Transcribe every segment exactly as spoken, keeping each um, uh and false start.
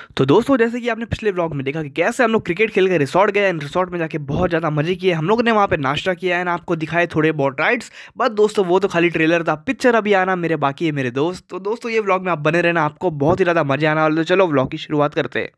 तो दोस्तों जैसे कि आपने पिछले व्लॉग में देखा कि कैसे हम लोग क्रिकेट खेल के रिसोर्ट गए एंड रिसोर्ट में जाके बहुत ज़्यादा मजे किए। हम लोगों ने वहाँ पे नाश्ता किया है ना, आपको दिखाए थोड़े बहुत राइड्स। बस दोस्तों वो तो खाली ट्रेलर था, पिक्चर अभी आना मेरे बाकी है मेरे दोस्त। तो दोस्तों ये व्लॉग में आप बने रहना, आपको बहुत ही ज़्यादा मजे आने वाले। तो चलो व्लॉग की शुरुआत करते हैं।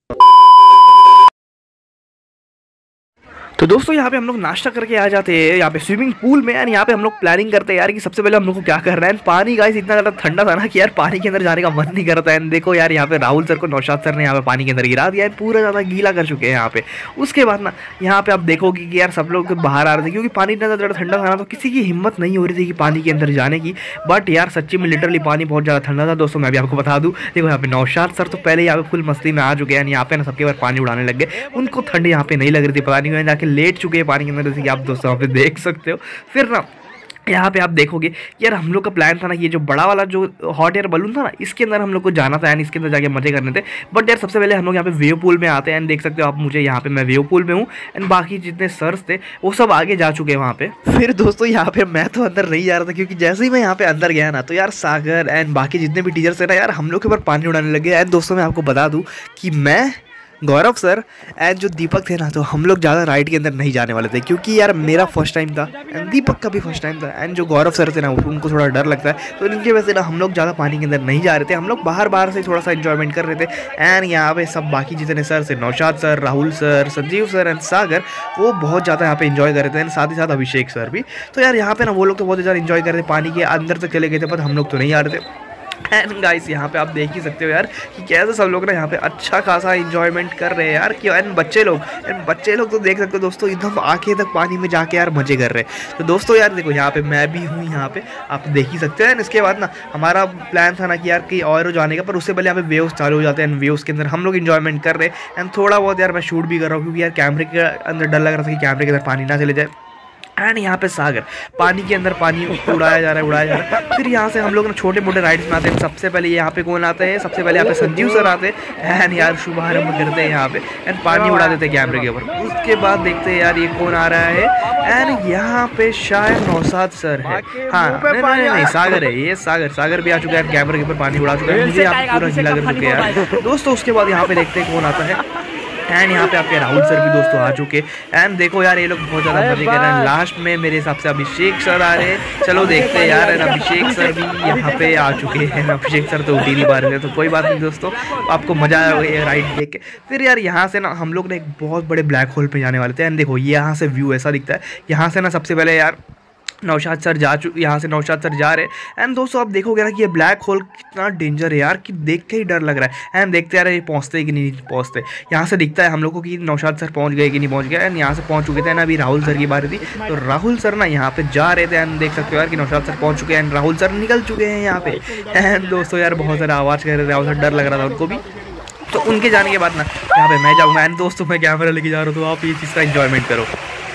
तो दोस्तों यहाँ पे हम लोग नाश्ता करके आ जाते हैं यहाँ पे स्विमिंग पूल में। यार यहाँ पे हम लोग प्लानिंग करते हैं यार कि सबसे पहले हम लोग को क्या करना है। पानी गाइस इतना ज़्यादा ठंडा था ना कि यार पानी के अंदर जाने का मन नहीं करता है। देखो यार यहाँ पे राहुल सर को नौशाद सर ने यहाँ पे पानी के अंदर गिरा दिया है, पूरा ज़्यादा गीला कर चुके हैं यहाँ पे। उसके बाद ना यहाँ पे आप देखोगे कि यार सब लोग बाहर आ रहे थे क्योंकि पानी इतना ज़्यादा ठंडा था ना, तो किसी की हिम्मत नहीं हो रही थी कि पानी के अंदर जाने की। बट यार सच्ची में लिटरली पानी बहुत ज़्यादा ठंडा था दोस्तों। मैं भी आपको बता दूँ, देखो यहाँ पे नौशाद सर तो पहले यहाँ पे फुल मस्ती में आ चुके हैं। यहाँ पे ना सबके बार पानी उड़ाने लग गए, उनको ठंड यहाँ पे नहीं लग रही थी, पता नहीं जाके लेट चुके हैं पानी के अंदर, जैसे कि आप दोस्तों यहाँ पे देख सकते हो। फिर ना यहाँ पे आप देखोगे यार हम लोग का प्लान था ना, ये जो बड़ा वाला जो हॉट एयर बलून था ना, इसके अंदर हम लोग को जाना था, यानी इसके अंदर जाके मजे करने थे। बट यार सबसे पहले हम लोग यहाँ पे वेव पूल में आते हैं एंड देख सकते हो आप मुझे, यहाँ पे मैं वेव पूल में हूँ एंड बाकी जितने सर्स थे वो सब आगे जा चुके हैं वहाँ पे। फिर दोस्तों यहाँ पे मैं तो अंदर नहीं जा रहा था क्योंकि जैसे ही मैं यहाँ पे अंदर गया ना, तो यार सागर एंड बाकी जितने भी टीचर्स थे ना यार हम लोग के ऊपर पानी उड़ाने लगे। एंड दोस्तों मैं आपको बता दूँ कि मैं, गौरव सर एंड जो दीपक थे ना, तो हम लोग ज़्यादा राइड के अंदर नहीं जाने वाले थे क्योंकि यार मेरा फर्स्ट टाइम था एंड दीपक का भी फर्स्ट टाइम था। एंड जो गौरव सर थे ना उनको थोड़ा डर लगता है, तो इनकी वजह से ना हम लोग ज़्यादा पानी के अंदर नहीं जा रहे थे। हम लोग बाहर बाहर से थोड़ा सा इंजॉयमेंट कर रहे थे। एंड यहाँ पे सब बाकी जितने सर थे, Naushad sir, Rahul sir, Sanjeev sir and Sagar, वो बहुत ज़्यादा यहाँ पे इंजॉय कर रहे थे एंड साथ ही साथ अभिषेक सर भी। तो यार यहाँ पे ना वो लोग तो बहुत ज़्यादा इंजॉय कर रहे थे, पानी के अंदर तक चले गए थे, पर हम लोग तो नहीं आ रहे थे। एंड गाइस यहाँ पे आप देख ही सकते हो यार कि कैसे सब लोग ना यहाँ पे अच्छा खासा इंजॉयमेंट कर रहे हैं यार। कि एंड बच्चे लोग एंड बच्चे लोग तो देख सकते हो दोस्तों, एकदम आंखें तक पानी में जाके यार मजे कर रहे हैं। तो दोस्तों यार देखो यहाँ पे मैं भी हूँ, यहाँ पे आप देख ही सकते हो। एंड इसके बाद ना हमारा प्लान था ना कि यार कहीं और जाने का, पर उससे पहले यहाँ पे वेव्स चालू हो जाते हैं एंड वेव्स के अंदर हम लोग इंजॉयमेंट कर रहे हैं। एंड थोड़ा बहुत यार मैं शूट भी कर रहा हूँ क्योंकि यार कैमरे के अंदर डर लग रहा था कि कैमरे के अंदर पानी ना चले जाए। एंड यहाँ पे सागर पानी के अंदर पानी उड़ाया जा रहा है उड़ाया जा रहा है। फिर यहाँ से हम लोग ना छोटे मोटे राइड्स में आते हैं। सबसे पहले यहाँ पे कौन आता है, सबसे पहले यहाँ पे संजीव सर आते हैं एंड यार शुभारंभ करते हैं यहाँ पे एंड पानी उड़ा देते हैं कैमरे के ऊपर। उसके बाद देखते हैं यार ये कौन आ रहा है एंड यहाँ पे शायद नौशाद सर है। हाँ नहीं नहीं नहीं सागर है, ये सागर सागर भी आ चुका है, कैमरे के ऊपर पानी उड़ा चुका है, मुझे यहाँ पे पूरा गीला कर चुके हैं यार दोस्तों। उसके बाद यहाँ पे देखते हैं कौन आता है एंड यहाँ पे आपके राहुल सर भी दोस्तों आ चुके। एंड देखो यार ये लोग बहुत ज़्यादा मजे कर रहे हैं। लास्ट में मेरे हिसाब से अभिषेक सर आ रहे हैं, चलो देखते हैं यार। अभिषेक सर भी यहाँ पे आ चुके हैं। अभिषेक सर तो उठ ही नहीं पा रहे थे, तो कोई बात नहीं दोस्तों, आपको मजा आया राइड देख के। फिर यार यहाँ से ना हम लोग ना एक बहुत बड़े ब्लैक होल पे जाने वाले थे। एंड देखो यहाँ से व्यू ऐसा दिखता है। यहाँ से ना सबसे पहले यार नौशाद सर जा चुके, यहाँ से नौशाद सर जा रहे हैं। एंड दोस्तों आप देखोगे ना कि ये ब्लैक होल कितना डेंजर है यार, कि देख के ही डर लग रहा है। एंड देखते यार ये पहुँचते कि नहीं पहुँचते। यहाँ से दिखता है हम लोग को कि नौशाद सर पहुँच गए कि नहीं पहुँच गए। एंड यहाँ से पहुँच चुके थे ना, अभी राहुल सर की बारी थी, तो राहुल सर ना यहाँ पे जा रहे थे। एंड देख सकते हो यार कि नौशाद सर पहुँच चुके हैं एंड राहुल सर निकल चुके हैं यहाँ पे। एंड दोस्तों यार बहुत सारा आवाज़ कर रहे थे, राहुल सर डर लग रहा था उनको भी। तो उनके जाने के बाद ना यहाँ पे मैं जाऊँगा एंड दोस्तों मैं कैमरा लेके जा रहा हूँ, तो आप ये चीज़ का इंजॉयमेंट करो।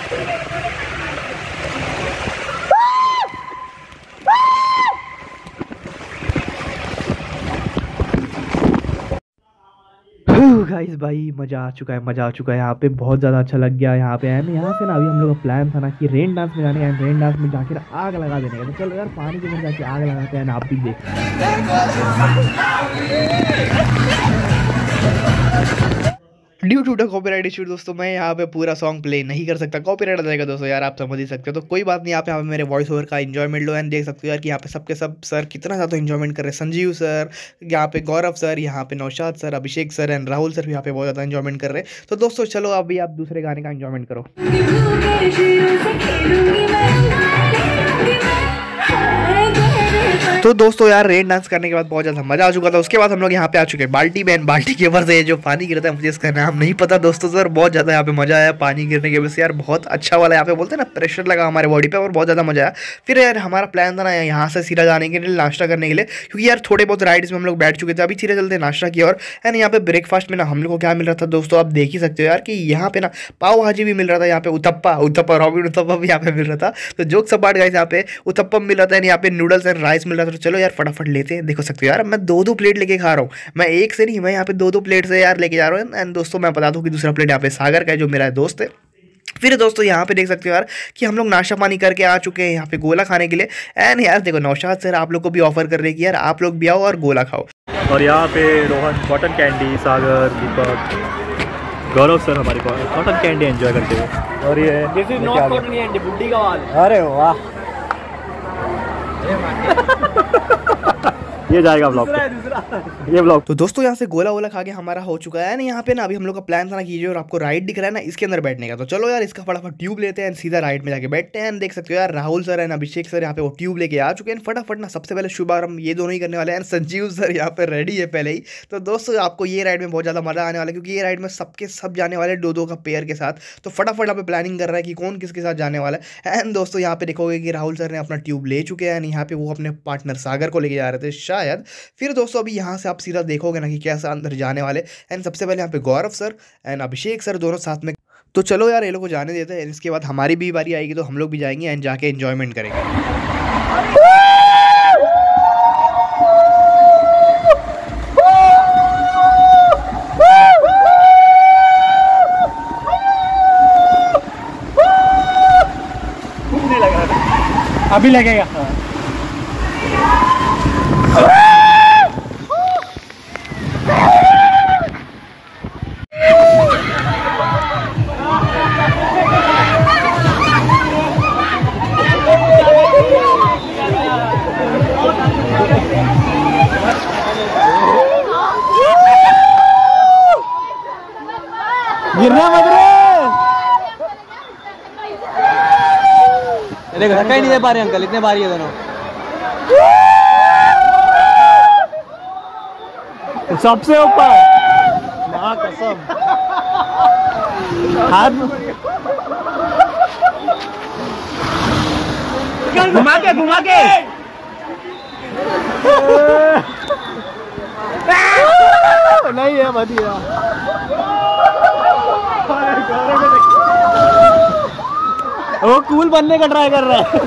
गाइस भाई मज़ा आ चुका है, मज़ा आ चुका है यहाँ पे, बहुत ज़्यादा अच्छा लग गया यहाँ पे। एंड यहाँ से ना अभी हम लोग का प्लान था ना कि रेन डांस में जाने का, रेन डांस में जाके ना आग लगा देने का। तो चलो यार पानी के अंदर जाके आग लगाते हैं, आप भी देख। Due to the copyright issue दोस्तों मैं यहाँ पे पूरा सॉन्ग प्ले नहीं कर सकता, कॉपीराइट आ जाएगा दोस्तों, यार आप समझ ही सकते हो। तो कोई बात नहीं, यहाँ पे यहाँ पे मेरे वॉइस ओवर का एंजॉयमेंट लो। एंड देख सकते हो यार कि यहाँ पे सबके सब सर कितना ज़्यादा एंजॉयमेंट कर रहे हैं। संजीव सर, यहाँ पे गौरव सर, यहाँ पे Naushad sir, Abhishek sir and Rahul sir भी यहाँ पे बहुत ज़्यादा एंजॉयमेंट कर रहे हैं। तो दोस्तों चलो अभी आप दूसरे गाने का एंजॉयमेंट करो। तो दोस्तों यार रेन डांस करने के बाद बहुत ज़्यादा मजा आ चुका था। उसके बाद हम लोग यहाँ पे आ चुके हैं बाल्टी में। बाल्टी के ऊपर से जो पानी गिरता है, मुझे इसका नाम नहीं पता दोस्तों सर, बहुत ज़्यादा यहाँ पे मजा आया पानी गिरने की वजह से यार, बहुत अच्छा वाला यहाँ पे बोलते हैं ना प्रेशर लगा हमारे बॉडी पे, और बहुत ज़्यादा मजा आया। फिर यार हमारा प्लान था ना यहाँ से सीधा जाने के लिए, नाश्ता करने के लिए, क्योंकि यार थोड़े बहुत राइड्स में हम लोग बैठ चुके थे, अभी सीधे चलते नाश्ता किया। और एंड यहाँ पे ब्रेकफास्ट में ना हम लोग को क्या मिल रहा था दोस्तों, आप देख ही सकते हो यार कि यहाँ पे ना पाव भाजी भी मिल रहा था, यहाँ पे उत्तप्पा उत्तप्पा रॉबिन उत्तप्पा भी यहाँ पे मिल रहा था। तो जोक सपाट गाइस, यहाँ पे उत्तप्पा मिल रहा था एंड यहाँ पे नूडल्स एंड राइस मिल रहा था। तो चलो यार फटाफट लेते हैं। देखो सकते हो यार मैं दो दो प्लेट लेके खा रहा हूँ, मैं एक से नहीं, मैं यहाँ पे दो दो प्लेट से यार लेके जा रहा हूँ। एंड दोस्तों मैं बता दूँ कि दूसरा प्लेट यहाँ पे सागर का है, जो मेरा दोस्त है। फिर दोस्तों यहाँ पे देख सकते हो यार कि हम लोग नाश्ता पानी करके आ चुके हैं यहाँ पे गोला खाने के लिए। एंड यार देखो नौशाद सर आप लोग को भी ऑफर कर रहे हैं कि यार आप लोग भी आओ और गोला खाओ। और यहाँ पे Rohan cotton candy, Sagar, Deepak, Gaurav sir हमारे कॉटन कैंडी एंजॉय करते हुए। और ये this is not cotton candy, बुड्ढी का वाल। अरे वाह ये जाएगा ब्लॉग ये ब्लॉग। तो दोस्तों यहाँ से गोला वोला खा के हमारा हो चुका है ना। यहाँ पे ना अभी हम लोग का प्लान था ना कीजिए, और आपको राइड दिख रहा है ना इसके अंदर बैठने का। तो चलो यार इसका फटाफट ट्यूब लेते हैं, सीधा राइड में जाके बैठते हैं। देख सकते हो यार Rahul sir and Abhishek sir यहाँ पे वो ट्यूब लेके आ चुके हैं। फटाफट ना सबसे पहले शुभारंभ ये दोनों ही करने वाले हैं। संजीव सर यहाँ पे रेडी है पहले ही। तो दोस्तों आपको ये राइड में बहुत ज़्यादा मजा आने वाला है, क्योंकि ये राइड में सबके सब जाने वाले दो दो का पेयर के साथ। तो फटाफट यहाँ पे प्लानिंग कर रहा है कि कौन किसके साथ जाने वाला है। एंड दोस्तों यहाँ पे देखोगे कि राहुल सर ने अपना ट्यूब ले चुके हैं। यहाँ पे वो अपने पार्टनर सागर को लेके जा रहे थे शायद। फिर दोस्तों अभी यहाँ से आप सीधा देखोगे ना कि कैसा अंदर जाने वाले। एंड सबसे पहले यहाँ पे Gaurav sir and Abhishek sir दोनों साथ में। तो चलो यार ये लोग को जाने देते हैं। इसके बाद हमारी भी बारी आएगी तो हम लोग भी जाएंगे एंड जाके एंजॉयमेंट करेंगे। अभी लगेगा। गिरना मत रे। देखो धक्का ही नहीं दे पा रहे अंकल, इतने भारी है दोनों। सबसे ऊपर मां कसम हाथ घुमा के घुमा के नहीं है बढ़िया। वो कूल बनने का ट्राई कर रहा है।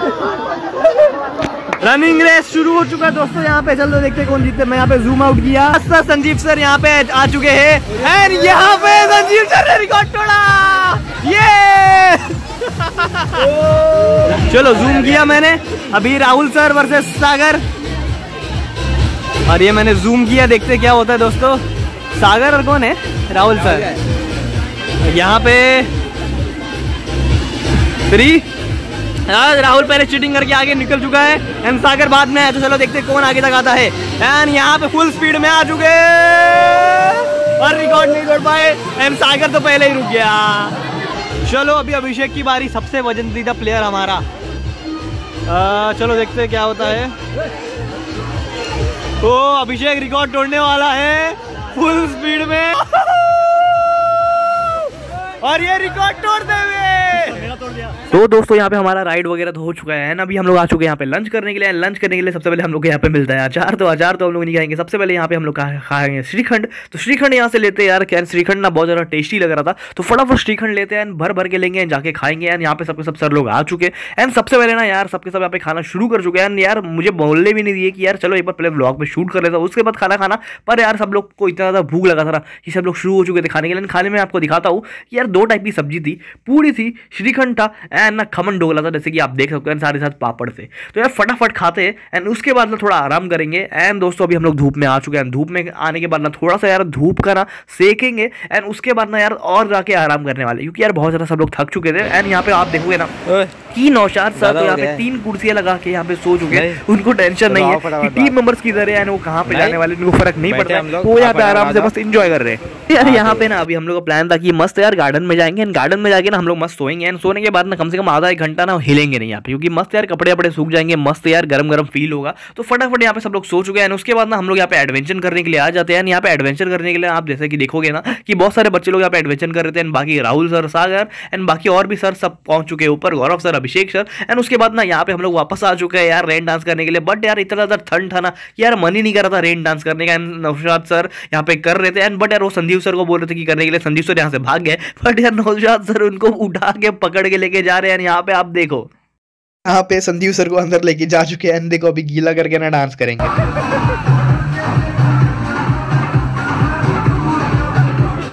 रनिंग रेस शुरू हो चुका है दोस्तों। यहाँ पे चलो देखते हैं कौन जीतते। मैं यहाँ पे जूम आउट किया। सर संजीव सर यहाँ पे आ चुके हैं एंड यहाँ पे संजीव सर ने रिकॉर्ड तोड़ा। ये चलो जूम किया मैंने। अभी राहुल सर वर्सेस सागर, और ये मैंने जूम किया। देखते क्या होता है दोस्तों। सागर और कौन है? राहुल सर। यहाँ पे थ्री यार राहुल पहले चीटिंग करके आगे निकल चुका है एंड सागर बाद में है। तो चलो देखते कौन आगे तक आता है। एंड यहाँ पे फुल स्पीड में आ चुके और रिकॉर्ड नहीं तोड़ पाए एंड सागर तो पहले ही रुक गया। चलो अभी अभिषेक की बारी, सबसे वजनदीदा प्लेयर हमारा। आ, चलो देखते क्या होता है। तो अभिषेक रिकॉर्ड तोड़ने वाला है फुल स्पीड में और ये रिकॉर्ड तोड़ते हुए। तो दोस्तों यहाँ पे हमारा राइड वगैरह तो हो चुका है ना। अभी हम लोग आ चुके हैं यहाँ पे लंच करने के लिए। लंच करने के लिए सबसे पहले हम लोग को यहाँ पे मिलता है अचार। तो अचार तो हम लोग नहीं खाएंगे। सबसे पहले यहाँ पे हम लोग खाएंगे श्रीखंड। तो श्रीखंड यहाँ से लेते हैं यार। क्या श्रीखंड ना बहुत ज़्यादा टेस्टी लग रहा था, तो फटाफट श्रीखंड लेते हैं, भर भर के लेंगे, जाके खाएंगे। एंड यहाँ पे सबके सब सर लोग आ चुके हैं एंड सबसे पहले ना यार सबके सब यहाँ पे खाना शुरू कर चुके हैं। यार मुझे बोलने भी नहीं दिए कि यार चलो एक बार पहले व्लॉग में शूट कर लेता हूँ, उसके बाद खाना खाना। पर यार सब लोग को इतना ज़्यादा भूख लगा था कि सब लोग शुरू हो चुके थे खाने के लिए। खाने में आपको दिखाता हूँ कि यार दो टाइप की सब्जी थी, पूरी थी, श्रीखंड था एंड ना खमन डोगला था, जैसे कि आप देख सकते हैं, सारे साथ पापड़ थे। तो यार फटाफट खाते हैं एंड उसके बाद ना थोड़ा आराम करेंगे। एंड दोस्तों अभी हम लोग धूप में आ चुके हैं। धूप में आने के बाद ना थोड़ा सा यार धूप का ना सेकेंगे एंड उसके बाद ना यार और जाके आराम करने वाले, क्योंकि यार बहुत ज़्यादा सब लोग थक चुके थे। एंड यहाँ पे आप देखोगे ना कि नौशाद सर तो यहाँ पे तीन कुर्सियां लगा के यहाँ पे सो चुके हैं। उनको टेंशन नहीं है कि टीम मेंबर्स किधर है एंड वो कहाँ पे जाने वाले, उनको फर्क नहीं पड़ता है। वो यहाँ पे आराम से मस्त एंजॉय कर रहे हैं यार। यहाँ पे ना अभी हम लोग का प्लान था कि मस्त यार गार्डन में जाएंगे एंड गार्डन में जाके ना हम लोग मस्त सोएंगे एंड सोने के बाद ना कम से कम आधा एक घंटा ना हिलेंगे नहीं यहाँ पे, क्योंकि मस्त यार कपड़े वपड़े सूख जाएंगे, मस्त यार गरम गरम फील होगा। तो फटाफट यहाँ पे सब लोग सो चुके हैं। उसके बाद ना हम लोग यहाँ पे एडवेंचर करने के लिए आ जाते हैं। यहाँ पे एडवेंचर करने के लिए आप जैसे कि देखोगे ना कि बहुत सारे बच्चे लोग यहाँ पे एडवेंचर कर रहे थे। बाकी राहुल सर, सागर एंड बाकी और भी सर सब पहुंच चुके हैं ऊपर, Gaurav sir, Abhishek sir. And उसके बाद ना यहाँ पे हम लोग वापस आ चुके हैं यार रेन डांस करने के लिए। बट यार इतना ज़्यादा ठंड था ना कि यार मन ही नहीं कर रहा था रेन डांस करने का। नौशाद सर यहाँ पे कर रहे थे एंड बट यार वो संदीप सर को बोल रहे थे कि करने के लिए। संदीप सर यहाँ से भाग गए बट यार नौशाद सर उनको उठा के पकड़ के लेके जा रहे हैं। यहाँ पे आप देखो, यहाँ पे संदीप सर को अंदर लेके जा चुके हैं। देखो अभी गीला करके ना डांस करेंगे।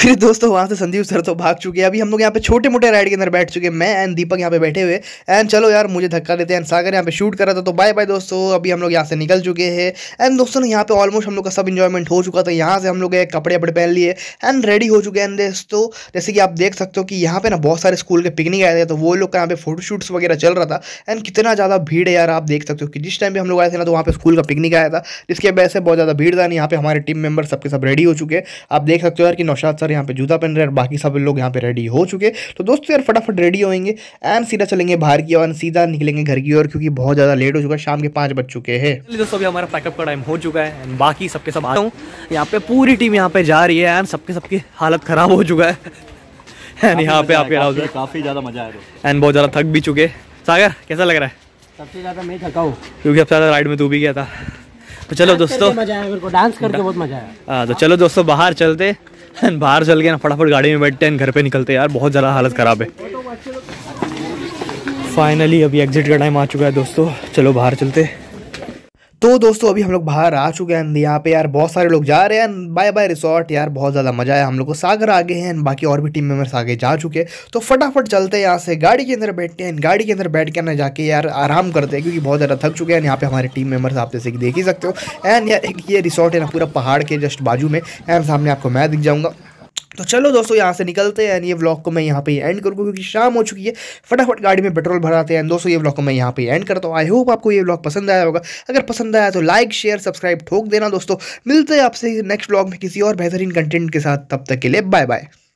फिर दोस्तों वहाँ से संदीप सर तो भाग चुके हैं। अभी हम लोग यहाँ पे छोटे मोटे राइड के अंदर बैठ चुके हैं, मैं एंड दीपक यहाँ पे बैठे हुए। एंड चलो यार मुझे धक्का देते हैं, सागर यहाँ पे शूट कर रहा था। तो बाय बाय दोस्तों, अभी हम लोग यहाँ से निकल चुके हैं। एंड दोस्तों यहाँ पे ऑलमोस्ट हम लोग का सब इंजॉयमेंट हो चुका था। यहाँ से हम लोग कपड़े वपड़े पहन लिए एंड रेडी हो चुके हैं। दोस्तों जैसे कि आप देख सकते हो कि यहाँ पे ना बहुत सारे स्कूल के पिकनिक आए थे, तो वो लोग का यहाँ पे फोटोशूट्स वगैरह चल रहा था। एंड कितना ज़्यादा भीड़ है यार, आप देख सकते हो कि जिस टाइम पे हम लोग आए थे ना, तो वहाँ पे स्कूल का पिकनिक आया था, जिसकी वजह से बहुत ज़्यादा भीड़ था। यहाँ पे हमारे टीम मेंबर सबके सब रेडी हो चुके हैं। आप देख सकते हो यार कि नौशाद सर यहाँ पे जूता पहन रहे हैं, बाकी सब लोग यहाँ पे रेडी हो चुके। तो दोस्तों यार फटाफट रेडी होंगे एंड सीधा चलेंगे बाहर की ओर, सीधा निकलेंगे घर की ओर, क्योंकि बहुत ज़्यादा लेट हो चुका है, शाम के पाँच बज चुके हैं। दोस्तों अभी हमारा पैकअप का टाइम हो चुका है एंड बाकी सबके सब आता हूँ। यहाँ पे पूरी टीम यहाँ पे जा रही है एंड सबके सबकी हालत खराब हो चुका है एंड यहाँ पे आपके काफी, काफी ज्यादा मजा आया एंड बहुत ज़्यादा थक भी चुके। सागर कैसा लग रहा है? सबसे ज्यादा मैं थका हूँ क्योंकि सबसे ज़्यादा राइड में तू भी गया था। तो चलो दोस्तों, मजा आया मेरे को, डांस करके बहुत मजा आया। हाँ तो चलो दोस्तों बाहर चलते एंड बाहर चल के ना फटाफट गाड़ी में बैठते हैं, घर पे निकलते हैं यार, बहुत ज़्यादा हालत ख़राब है। फाइनली अभी एग्जिट का टाइम आ चुका है दोस्तों, चलो बाहर चलते। तो दोस्तों अभी हम लोग बाहर आ चुके हैं। यहाँ पे यार बहुत सारे लोग जा रहे हैं। बाय बाय रिसोर्ट यार, बहुत ज़्यादा मजा आया हम लोग को। सागर आगे हैं, बाकी और भी टीम मेंबर्स आगे जा चुके हैं। तो फटाफट चलते हैं यहाँ से, गाड़ी के अंदर बैठते हैं। गाड़ी के अंदर बैठ के ना जाके यार आराम करते हैं, क्योंकि बहुत ज़्यादा थक चुके हैं। यहाँ पे हमारे टीम मेंबर्स आप जैसे कि देख ही सकते हो। एंड यार एक ये रिसोर्ट है ना पूरा पहाड़ के जस्ट बाजू में, एंड सामने आपको मैं दिख जाऊँगा। तो चलो दोस्तों यहाँ से निकलते हैं। ये व्लॉग को मैं यहाँ पे एंड करूँगा, क्योंकि शाम हो चुकी है। फटाफट गाड़ी में पेट्रोल भराते हैं। दोस्तों ये व्लॉग को मैं यहाँ पे एंड करता हूँ। आई होप आपको ये व्लॉग पसंद आया होगा। अगर पसंद आया तो लाइक शेयर सब्सक्राइब ठोक देना दोस्तों। मिलते हैं आपसे नेक्स्ट व्लॉग में किसी और बेहतरीन कंटेंट के साथ, तब तक के लिए बाय बाय।